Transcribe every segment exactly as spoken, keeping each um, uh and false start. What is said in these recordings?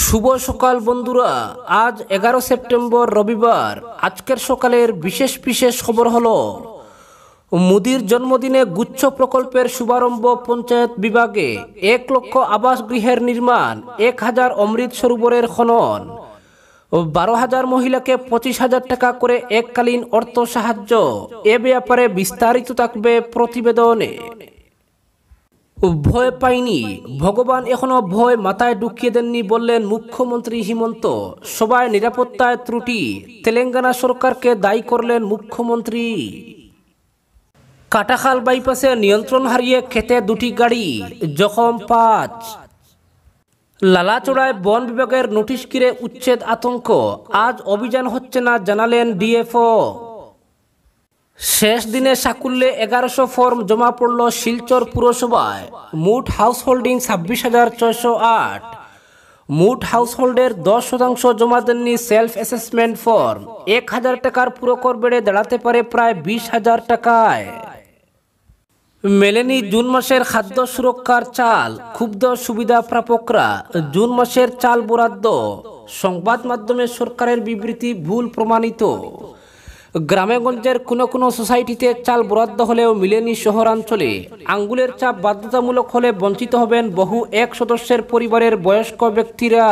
শুভ সকাল বন্ধুরা, আজ এগারো সেপ্টেম্বর রবিবার। আজকের সকালের বিশেষ বিশেষ খবর হলো, মোদির জন্মদিনে গুচ্ছ প্রকল্পের শুভারম্ভ পঞ্চায়েত বিভাগে, এক লক্ষ আবাস গৃহের নির্মাণ, এক হাজার অমৃত সরোবরের খনন, বারো হাজার মহিলাকে পঁচিশ হাজার টাকা করে এককালীন অর্থ সাহায্য। এ ব্যাপারে বিস্তারিত থাকবে প্রতিবেদনে। ভয় পাইনি, ভগবান এখনো ভয় মাথায় ঢুকিয়ে দেননি বললেন মুখ্যমন্ত্রী হিমন্ত। সবাই নিরাপত্তায় ত্রুটি, তেলেঙ্গানা সরকারকে দায়ী করলেন মুখ্যমন্ত্রী। কাটাখাল বাইপাসে নিয়ন্ত্রণ হারিয়ে খেতে দুটি গাড়ি, জখম পাঁচ। লালাচড়ায় বন বিভাগের নোটিশ ঘিরে উচ্ছেদ আতঙ্ক, আজ অভিযান হচ্ছে না জানালেন ডিএফও। শেষ দিনে সাকুল্যে এগারোশো ফর্ম জমা পড়ল শিলচর পুরসভায়, মোট হাউস হোল্ডিং ছাব্বিশ হাজার ছয়শো আট। মোট হাউস হোল্ডের দশ শতাংশ জমা দেননি সেলফ অ্যাসেসমেন্ট ফর্ম, এক হাজার টাকার পুরকর বেড়ে দাঁড়াতে পারে প্রায় বিশ হাজার টাকায়। মেলেনি জুন মাসের খাদ্য সুরক্ষার চাল, ক্ষুব্ধ সুবিধা প্রাপকরা। জুন মাসের চাল বরাদ্দ, সংবাদ মাধ্যমে সরকারের বিবৃতি ভুল প্রমাণিত। গ্রামেগঞ্জের কোনো কোনো সোসাইটিতে চাল বরাদ্দ হলেও মিলেনি শহরাঞ্চলে। আঙ্গুলের চাপ বাধ্যতামূলক হলে বঞ্চিত হবেন বহু এক সদস্যের পরিবারের বয়স্ক ব্যক্তিরা।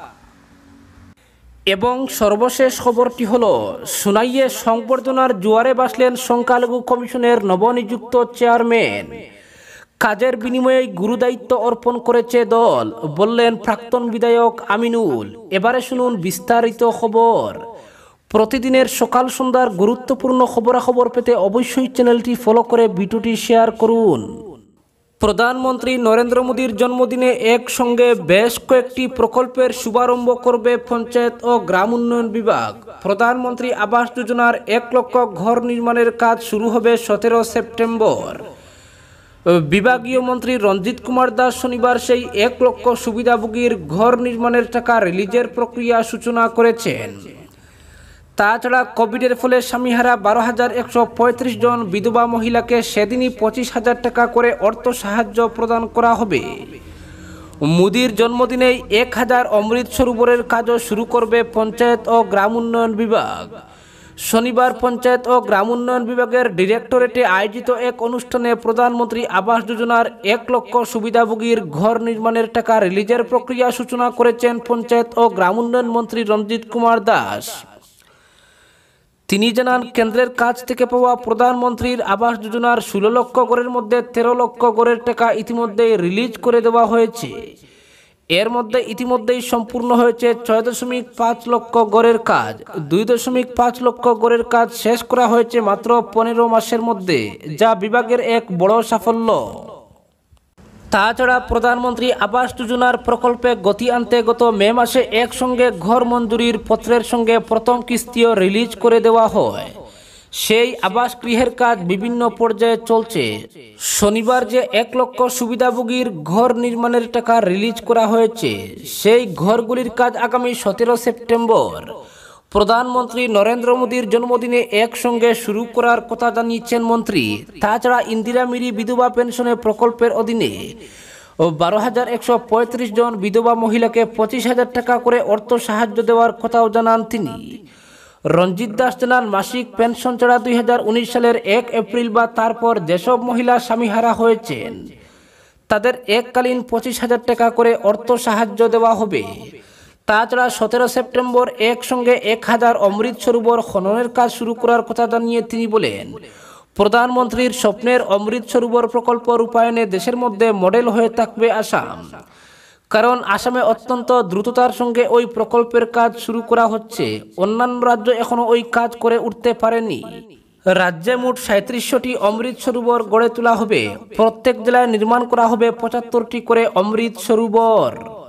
এবং সর্বশেষ খবরটি হল, সোনাইয়ে সংবর্ধনার জোয়ারে ভাসলেন সংখ্যালঘু কমিশনের নবনিযুক্ত চেয়ারম্যান। কাজের বিনিময়ে গুরুদায়িত্ব অর্পণ করেছে দল, বললেন প্রাক্তন বিধায়ক আমিনুল। এবারে শুনুন বিস্তারিত খবর। প্রতিদিনের সকাল সন্ধ্যার গুরুত্বপূর্ণ খবরাখবর পেতে অবশ্যই চ্যানেলটি ফলো করে ভিডিওটি শেয়ার করুন। প্রধানমন্ত্রী নরেন্দ্র মোদীর জন্মদিনে একসঙ্গে বেশ কয়েকটি প্রকল্পের শুভারম্ভ করবে পঞ্চায়েত ও গ্রাম উন্নয়ন বিভাগ। প্রধানমন্ত্রী আবাস যোজনার এক লক্ষ ঘর নির্মাণের কাজ শুরু হবে সতেরো সেপ্টেম্বর। বিভাগীয় মন্ত্রী রঞ্জিত কুমার দাস শনিবার সেই এক লক্ষ সুবিধাভোগীর ঘর নির্মাণের টাকা রিলিজের প্রক্রিয়া সূচনা করেছেন। তাছাড়া কোভিডের ফলে স্বামীহারা বারো হাজার একশো পঁয়ত্রিশ জন বিধবা মহিলাকে সেদিনই পঁচিশ হাজার টাকা করে অর্থ সাহায্য প্রদান করা হবে। মোদির জন্মদিনেই এক হাজার অমৃত সরোবরের কাজও শুরু করবে পঞ্চায়েত ও গ্রাম উন্নয়ন বিভাগ। শনিবার পঞ্চায়েত ও গ্রাম উন্নয়ন বিভাগের ডিরেক্টরেটে আয়োজিত এক অনুষ্ঠানে প্রধানমন্ত্রী আবাস যোজনার এক লক্ষ সুবিধাভোগীর ঘর নির্মাণের টাকা রিলিজের প্রক্রিয়া সূচনা করেছেন পঞ্চায়েত ও গ্রাম উন্নয়ন মন্ত্রী রঞ্জিত কুমার দাস। তিনি জানান, কেন্দ্রের কাছ থেকে পাওয়া প্রধানমন্ত্রীর আবাস যোজনার ষোলো লক্ষ ঘরের মধ্যে তেরো লক্ষ ঘরের টাকা ইতিমধ্যেই রিলিজ করে দেওয়া হয়েছে। এর মধ্যে ইতিমধ্যেই সম্পূর্ণ হয়েছে ছয় দশমিক পাঁচ লক্ষ ঘরের কাজ। দুই দশমিক পাঁচ লক্ষ ঘরের কাজ শেষ করা হয়েছে মাত্র পনেরো মাসের মধ্যে, যা বিভাগের এক বড় সাফল্য। তাছাড়া প্রধানমন্ত্রী আবাস যোজনার প্রকল্পে গতি আনতে গত মে মাসে একসঙ্গে ঘর মঞ্জুরির পত্রের সঙ্গে প্রথম কিস্তিও রিলিজ করে দেওয়া হয়। সেই আবাস গৃহের কাজ বিভিন্ন পর্যায়ে চলছে। শনিবার যে এক লক্ষ সুবিধাভোগীর ঘর নির্মাণের টাকা রিলিজ করা হয়েছে, সেই ঘরগুলির কাজ আগামী সতেরো সেপ্টেম্বর প্রধানমন্ত্রী নরেন্দ্র মোদীর জন্মদিনে একসঙ্গে শুরু করার কথা জানিয়েছেন মন্ত্রী। তাছাড়া ইন্দিরা মিরি বিধবা পেনশনের প্রকল্পের অধীনে বারো হাজার একশো পঁয়ত্রিশ জন বিধবা মহিলাকে পঁচিশ হাজার টাকা করে অর্থ সাহায্য দেওয়ার কথাও জানান তিনি। রঞ্জিত দাস জানান, মাসিক পেনশন ছাড়া দুই হাজার উনিশ সালের এক এপ্রিল বা তারপর যেসব মহিলা স্বামীহারা হয়েছেন, তাদের এককালীন পঁচিশ হাজার টাকা করে অর্থ সাহায্য দেওয়া হবে। তাছাড়া সতেরো সেপ্টেম্বর একসঙ্গে এক হাজার অমৃত সরোবর খননের কাজ শুরু করার কথা জানিয়ে তিনি বলেন, প্রধানমন্ত্রীর স্বপ্নের অমৃত সরোবর প্রকল্প রূপায়ণে দেশের মধ্যে মডেল হয়ে থাকবে আসাম। কারণ আসামে অত্যন্ত দ্রুততার সঙ্গে ওই প্রকল্পের কাজ শুরু করা হচ্ছে। অন্যান্য রাজ্য এখনো ওই কাজ করে উঠতে পারেনি। রাজ্যে মোট সাঁত্রিশশোটি অমৃত সরোবর গড়ে তোলা হবে। প্রত্যেক জেলায় নির্মাণ করা হবে পঁচাত্তরটি করে অমৃত সরোবর।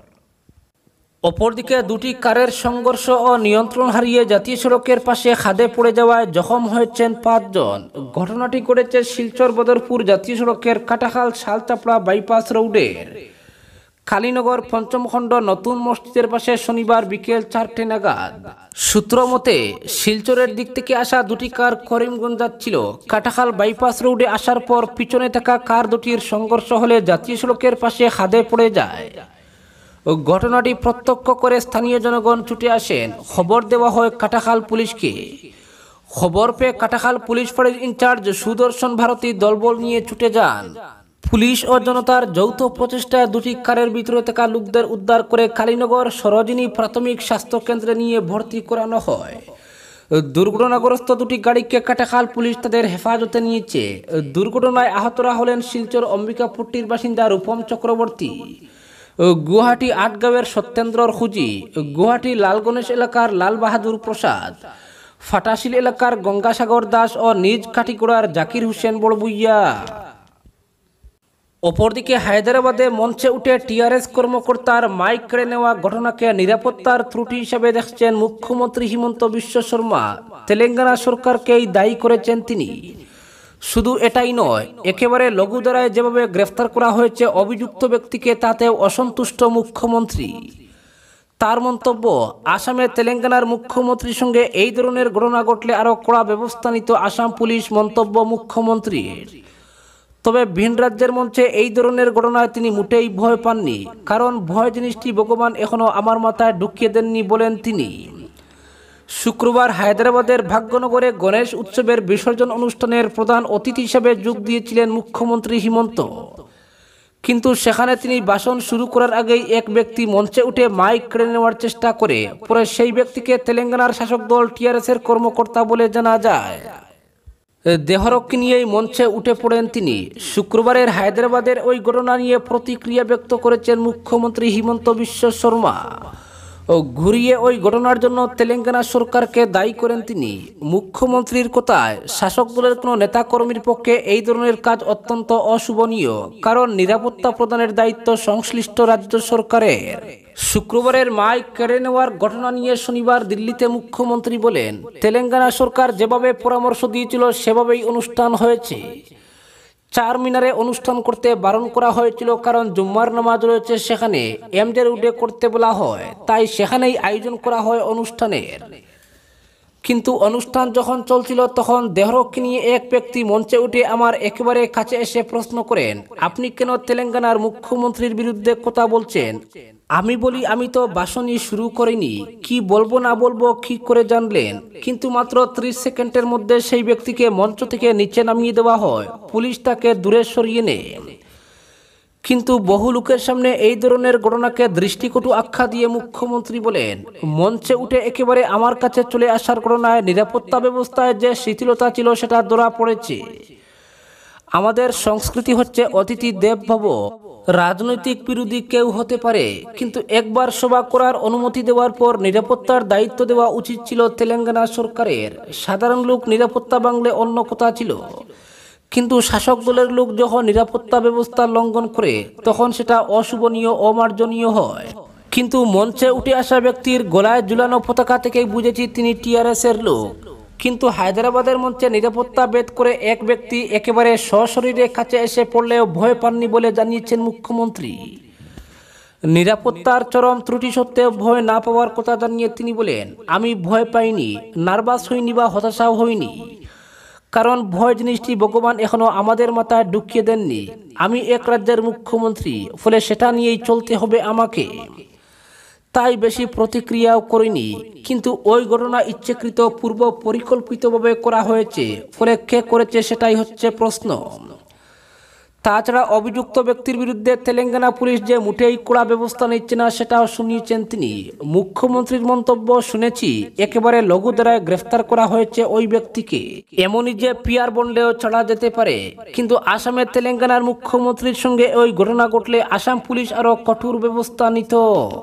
অপরদিকে দুটি কারের সংঘর্ষ ও নিয়ন্ত্রণ হারিয়ে জাতীয় সড়কের পাশে খাদে পড়ে যাওয়ায় জখম হয়েছেন পাঁচজন। ঘটনাটি ঘটেছে শিলচর বদরপুর জাতীয় সড়কের কাটাখাল শালচাপড়া বাইপাস রোডের কালীনগর পঞ্চম খণ্ড নতুন মসজিদের পাশে শনিবার বিকেল চারটে নাগাদ। সূত্র মতে, শিলচরের দিক থেকে আসা দুটি কার করিমগঞ্জ যাচ্ছিল। কাটাখাল বাইপাস রোডে আসার পর পিছনে থাকা কার দুটির সংঘর্ষ হলে জাতীয় সড়কের পাশে খাদে পড়ে যায়। ঘটনাটি প্রত্যক্ষ করে স্থানীয় জনগণ ছুটে আসেন। খবর দেওয়া হয় কাটাখাল পুলিশকে। খবর পেয়ে কাটাখাল পুলিশ ফাঁড়ির ইনচার্জ সুদর্শন ভারতী দলবল নিয়ে ছুটে যান। পুলিশ ও জনতার যৌথ প্রচেষ্টায় দুটি কারের ভিতরে থাকা লোকদের উদ্ধার করে কালীনগর সরোজিনী প্রাথমিক স্বাস্থ্য কেন্দ্রে নিয়ে ভর্তি করানো হয়। দুর্ঘটনাগ্রস্ত দুটি গাড়িকে কাটাখাল পুলিশ তাদের হেফাজতে নিয়েছে। দুর্ঘটনায় আহতরা হলেন শিলচর অম্বিকাপুরটির বাসিন্দা রূপম চক্রবর্তী, গুয়াহাটি আটগাঁওয়ের সত্যেন্দ্র খুজি, গুয়াহাটি লালগণেশ এলাকার লাল বাহাদুর প্রসাদ, ফাটাশিল এলাকার গঙ্গাসাগর দাস ও নিজ কাটিগড়ার জাকির হোসেন বড়বুইয়া। অপরদিকে হায়দ্রাবাদে মঞ্চে উঠে টিআরএস কর্মকর্তার মাইক কেড়ে নেওয়া ঘটনাকে নিরাপত্তার ত্রুটি হিসেবে দেখছেন মুখ্যমন্ত্রী হিমন্ত বিশ্ব শর্মা। তেলেঙ্গানা সরকারকেই দায়ী করেছেন তিনি। শুধু এটাই নয়, একেবারে লঘু ধারায় যেভাবে গ্রেফতার করা হয়েছে অভিযুক্ত ব্যক্তিকে তাতেও অসন্তুষ্ট মুখ্যমন্ত্রী। তার মন্তব্য, আসামে তেলেঙ্গানার মুখ্যমন্ত্রীর সঙ্গে এই ধরনের ঘটনা ঘটলে আরও কড়া ব্যবস্থা নিত আসাম পুলিশ। মন্তব্য মুখ্যমন্ত্রীর। তবে ভিন রাজ্যের মঞ্চে এই ধরনের ঘটনায় তিনি মোটেই ভয় পাননি, কারণ ভয় জিনিসটি ভগবান এখনও আমার মাথায় ঢুকিয়ে দেননি বলেন তিনি। শুক্রবার হায়দ্রাবাদের ভাগ্যনগরে গণেশ উৎসবের বিসর্জন অনুষ্ঠানের প্রধান অতিথি হিসেবে যোগ দিয়েছিলেন মুখ্যমন্ত্রী হিমন্ত। কিন্তু সেখানে তিনি ভাষণ শুরু করার আগেই এক ব্যক্তি মঞ্চে উঠে মাইক কেড়ে নেওয়ার চেষ্টা করে। পরে সেই ব্যক্তিকে তেলেঙ্গানার শাসক দল টিআরএসের কর্মকর্তা বলে জানা যায়। দেহরক্ষী নিয়েই মঞ্চে উঠে পড়েন তিনি। শুক্রবারের হায়দ্রাবাদের ওই ঘটনা নিয়ে প্রতিক্রিয়া ব্যক্ত করেছেন মুখ্যমন্ত্রী হিমন্ত বিশ্ব শর্মা ও ঘুরিয়ে ওই ঘটনার জন্য তেলেঙ্গানা সরকারকে দায়ী করেন তিনি। মুখ্যমন্ত্রীর কথায়, শাসক দলের কোনো নেতাকর্মীর পক্ষে এই ধরনের কাজ অত্যন্ত অশুভনীয়, কারণ নিরাপত্তা প্রদানের দায়িত্ব সংশ্লিষ্ট রাজ্য সরকারের। শুক্রবারের মাইক কেড়ে নেওয়ার ঘটনা নিয়ে শনিবার দিল্লিতে মুখ্যমন্ত্রী বলেন, তেলেঙ্গানা সরকার যেভাবে পরামর্শ দিয়েছিল সেভাবেই অনুষ্ঠান হয়েছে। চার মিনারে অনুষ্ঠান করতে বারণ করা হয়েছিল, কারণ জুম্মার নামাজ রয়েছে সেখানে। এমডে রোডে করতে বলা হয়, তাই সেখানেই আয়োজন করা হয় অনুষ্ঠানের। কিন্তু অনুষ্ঠান যখন চলছিল তখন দেহরক্ষী নিয়ে এক ব্যক্তি মঞ্চে উঠে আমার একেবারে কাছে এসে প্রশ্ন করেন, আপনি কেন তেলেঙ্গানার মুখ্যমন্ত্রীর বিরুদ্ধে কথা বলছেন? আমি বলি, আমি তো ভাষণই শুরু করিনি, কি বলবো না বলবো কি করে জানলেন? কিন্তু মাত্র ত্রিশ সেকেন্ডের মধ্যে সেই ব্যক্তিকে মঞ্চ থেকে নিচে নামিয়ে দেওয়া হয়। পুলিশ তাকে দূরে সরিয়ে নেয়। কিন্তু বহু লোকের সামনে এই ধরনের ঘটনাকে দৃষ্টিকটু আখ্যা দিয়ে মুখ্যমন্ত্রী বলেন, মঞ্চে উঠে একেবারে আমার কাছে চলে আসার ঘটনায় নিরাপত্তা ব্যবস্থায় যে শিথিলতা ছিল সেটা ধরা পড়েছে। আমাদের সংস্কৃতি হচ্ছে অতিথি দেব ভব। রাজনৈতিক বিরোধী কেউ হতে পারে, কিন্তু একবার সভা করার অনুমতি দেওয়ার পর নিরাপত্তার দায়িত্ব দেওয়া উচিত ছিল তেলেঙ্গানা সরকারের। সাধারণ লোক নিরাপত্তা বাংলে অন্য কথা ছিল, কিন্তু শাসক দলের লোক যখন নিরাপত্তা ব্যবস্থা লঙ্ঘন করে তখন সেটা অশুভনীয়, অমার্জনীয় হয়। কিন্তু মঞ্চে উঠে আসা ব্যক্তির গলায় ঝুলানো পতাকা থেকেই বুঝেছি তিনি টিআরএস এর লোক। কিন্তু হায়দ্রাবাদের মঞ্চে নিরাপত্তা ভেদ করে এক ব্যক্তি একেবারে সশরীরে কাছে এসে পড়লেও ভয় পাননি বলে জানিয়েছেন মুখ্যমন্ত্রী। নিরাপত্তার চরম ত্রুটি সত্ত্বেও ভয় না পাওয়ার কথা জানিয়ে তিনি বলেন, আমি ভয় পাইনি, নার্ভাস হইনি বা হতাশাও হইনি, কারণ ভয় জিনিসটি ভগবান এখনো আমাদের মাথায় ঢুকিয়ে দেননি। আমি এক রাজ্যের মুখ্যমন্ত্রী, ফলে সেটা নিয়েই চলতে হবে আমাকে। তাই বেশি প্রতিক্রিয়াও করিনি। কিন্তু ওই ঘটনা ইচ্ছাকৃত পূর্ব পরিকল্পিতভাবে করা হয়েছে, ফলে কে করেছে সেটাই হচ্ছে প্রশ্ন। তাছাড়া অভিযুক্ত ব্যক্তির বিরুদ্ধে তেলেঙ্গানা পুলিশ যে মোটেই কড়া ব্যবস্থা নিচ্ছে না সেটাও শুনিয়েছেন তিনি। মুখ্যমন্ত্রীর মন্তব্য, শুনেছি একেবারে লঘু ধারায় গ্রেফতার করা হয়েছে ওই ব্যক্তিকে, এমনই যে পিআর বন্ডেও ছাড়া যেতে পারে। কিন্তু আসামে তেলেঙ্গানার মুখ্যমন্ত্রীর সঙ্গে ওই ঘটনা ঘটলে আসাম পুলিশ আরও কঠোর ব্যবস্থা নিত।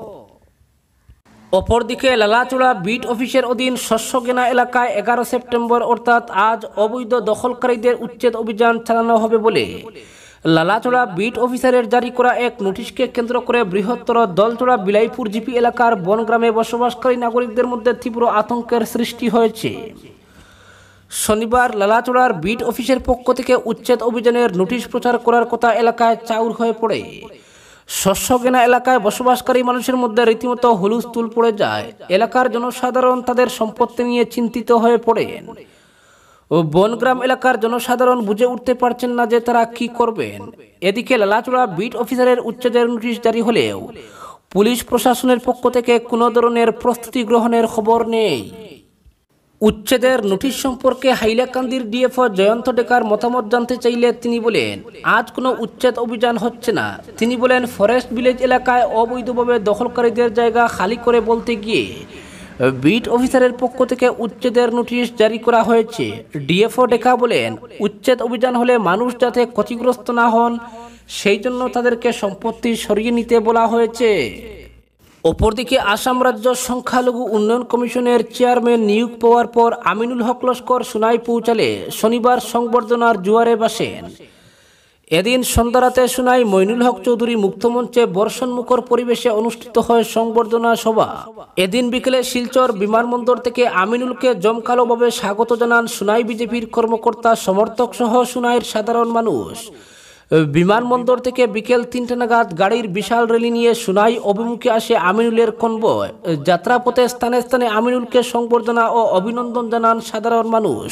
অপরদিকে লালাচড়া বিট অফিসের অধীন শস্যগেনা এলাকায় এগারো সেপ্টেম্বর অর্থাৎ আজ অবৈধ দখলকারীদের উচ্ছেদ অভিযান চালানো হবে বলে লালাচড়া বিট অফিসারের জারি করা এক নোটিশকে কেন্দ্র করে বৃহত্তর দলচড়া বিলাইপুর জিপি এলাকার বনগ্রামে বসবাসকারী নাগরিকদের মধ্যে তীব্র আতঙ্কের সৃষ্টি হয়েছে। শনিবার লালাচড়ার বিট অফিসের পক্ষ থেকে উচ্ছেদ অভিযানের নোটিশ প্রচার করার কথা এলাকায় চাউর হয়ে পড়ে। শস্যগেনা এলাকায় বসবাসকারী মানুষের মধ্যে রীতিমতো হুলস্থুল পড়ে যায়। এলাকার জনসাধারণ তাদের সম্পত্তি নিয়ে চিন্তিত হয়ে পড়েন ও বনগ্রাম এলাকার জনসাধারণ বুঝে উঠতে পারছেন না যে তারা কি করবেন। এদিকে লালাচড়া বিট অফিসারের উচ্ছেদের নোটিশ জারি হলেও পুলিশ প্রশাসনের পক্ষ থেকে কোনো ধরনের প্রস্তুতি গ্রহণের খবর নেই। উচ্ছেদের নোটিশ সম্পর্কে হাইলাকান্দির ডিএফও জয়ন্ত ডেকার মতামত জানতে চাইলে তিনি বলেন, আজ কোনো উচ্ছেদ অভিযান হচ্ছে না। তিনি বলেন, ফরেস্ট ভিলেজ এলাকায় অবৈধভাবে দখলকারীদের জায়গা খালি করে বলতে গিয়ে বিট অফিসারের পক্ষ থেকে উচ্ছেদের নোটিশ জারি করা হয়েছে। ডিএফও ডেকা বলেন, উচ্ছেদ অভিযান হলে মানুষ যাতে ক্ষতিগ্রস্ত না হন সেই জন্য তাদেরকে সম্পত্তি সরিয়ে নিতে বলা হয়েছে। অপরদিকে আসাম রাজ্য সংখ্যালঘু উন্নয়ন কমিশনের চেয়ারম্যান নিয়োগ পাওয়ার পর আমিনুল হক লস্কর সোনাই পৌঁছালে শনিবার সংবর্ধনার জোয়ারে বাসেন। এদিন সন্ধ্যারাতে সোনাই মইনুল হক চৌধুরী মুক্তমঞ্চে বর্ষণমুখর পরিবেশে অনুষ্ঠিত হয় সংবর্ধনা সভা। এদিন বিকেলে শিলচর বিমানবন্দর থেকে আমিনুলকে জমকালোভাবে স্বাগত জানান সোনাই বিজেপির কর্মকর্তা সমর্থক সহ সোনাইয়ের সাধারণ মানুষ। বিমানবন্দর থেকে বিকেল তিনটে নাগাদ গাড়ির বিশাল র্যালি নিয়ে সোনাই অভিমুখে আসে আমিনুলের কনভয়। যাত্রাপথে স্থানে স্থানে আমিনুলকে সংবর্ধনা ও অভিনন্দন জানান সাধারণ মানুষ।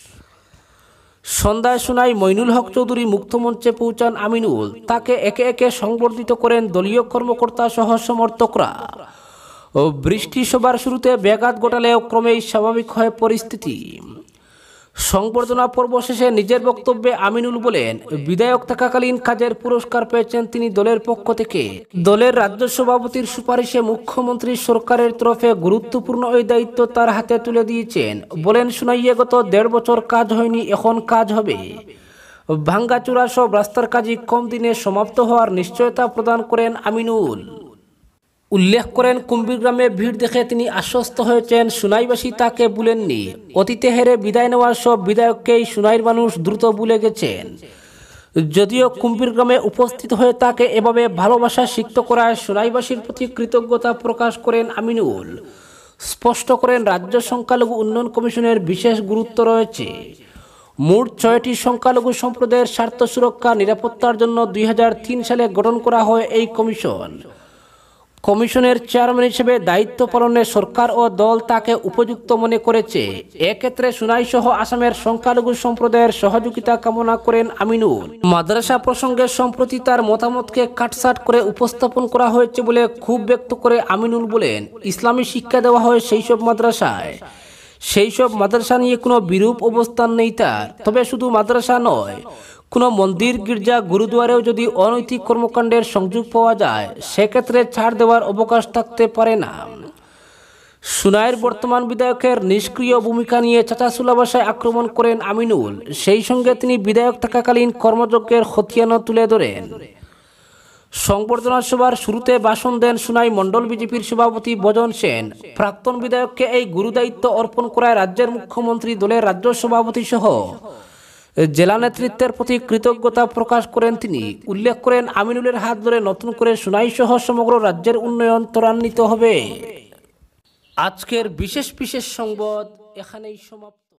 সন্ধ্যায় সোনাই মইনুল হক চৌধুরী মুক্তমঞ্চে পৌঁছান আমিনুল। তাকে একে একে সংবর্ধিত করেন দলীয় কর্মকর্তা সহ সমর্থকরা। ও বৃষ্টি সভার শুরুতে ব্যাঘাত ঘটালেও ক্রমেই স্বাভাবিক হয় পরিস্থিতি। সংবর্ধনা পর্ব শেষে নিজের বক্তব্যে আমিনুল বলেন, বিধায়ক থাকাকালীন কাজের পুরস্কার পেয়েছেন তিনি দলের পক্ষ থেকে। দলের রাজ্য সভাপতির সুপারিশে মুখ্যমন্ত্রী সরকারের তরফে গুরুত্বপূর্ণ ওই দায়িত্ব তার হাতে তুলে দিয়েছেন। বলেন, সোনাইয়ে গত দেড় বছর কাজ হয়নি, এখন কাজ হবে। ভাঙ্গাচুরা সব রাস্তার কাজই কম দিনে সমাপ্ত হওয়ার নিশ্চয়তা প্রদান করেন আমিনুল। উল্লেখ করেন, কুম্ভীরগ্রামে ভিড় দেখে তিনি আশ্বস্ত হয়েছেন, সোনাইবাসী তাকে ভুলেননি। অতীতে হেরে বিদায় নেওয়ার সব বিধায়ককেই সোনাইয়ের মানুষ দ্রুত ভুলে গেছেন। যদিও কুম্ভীরগ্রামে উপস্থিত হয়ে তাকে এভাবে ভালোবাসা সিক্ত করায় সোনাইবাসীর প্রতি কৃতজ্ঞতা প্রকাশ করেন আমিনুল। স্পষ্ট করেন, রাজ্য সংখ্যালঘু উন্নয়ন কমিশনের বিশেষ গুরুত্ব রয়েছে। মোট ছয়টি সংখ্যালঘু সম্প্রদায়ের স্বার্থ সুরক্ষা নিরাপত্তার জন্য দুই হাজার তিন সালে গঠন করা হয় এই কমিশন। কমিশনের চেয়ারম্যান হিসেবে দায়িত্ব পালনে সরকার ও দল তাকে উপযুক্ত মনে করেছে। এক্ষেত্রে সোনাই সহ আসামের সংখ্যালঘু সম্প্রদায়ের সহযোগিতা কামনা করেন আমিনুল। মাদ্রাসা প্রসঙ্গে সম্প্রতি তার মতামতকে কাটছাট করে উপস্থাপন করা হয়েছে বলে ক্ষোভ ব্যক্ত করে আমিনুল বলেন, ইসলামী শিক্ষা দেওয়া হয় সেই সব মাদ্রাসায়। সেই সব মাদ্রাসা নিয়ে কোনো বিরূপ অবস্থান নেই তার। তবে শুধু মাদ্রাসা নয়, কোনো মন্দির, গির্জা, গুরুদুয়ারেও যদি অনৈতিক কর্মকাণ্ডের সংযোগ পাওয়া যায় সেক্ষেত্রে ছাড় দেওয়ার অবকাশ থাকতে পারে না। সোনাইয়ের বর্তমান বিধায়কের নিষ্ক্রিয় ভূমিকা নিয়ে চাঁচাছোলা ভাষায় আক্রমণ করেন আমিনুল। সেই সঙ্গে তিনি বিধায়ক থাকাকালীন কর্মযজ্ঞের খতিয়ানও তুলে ধরেন। সংবর্ধনা সভার শুরুতে ভাষণ দেন সোনাই মণ্ডল বিজেপির সভাপতি বজন সেন। প্রাক্তন বিধায়ককে এই গুরুদায়িত্ব অর্পণ করায় রাজ্যের মুখ্যমন্ত্রী, দলের রাজ্য সভাপতি সহ জেলা নেতৃত্বের প্রতি কৃতজ্ঞতা প্রকাশ করেন তিনি। উল্লেখ করেন, আমিনুলের হাত ধরে নতুন করে সোনাই সহ সমগ্র রাজ্যের উন্নয়ন ত্বরান্বিত হবে। আজকের বিশেষ বিশেষ সংবাদ এখানেই সমাপ্ত।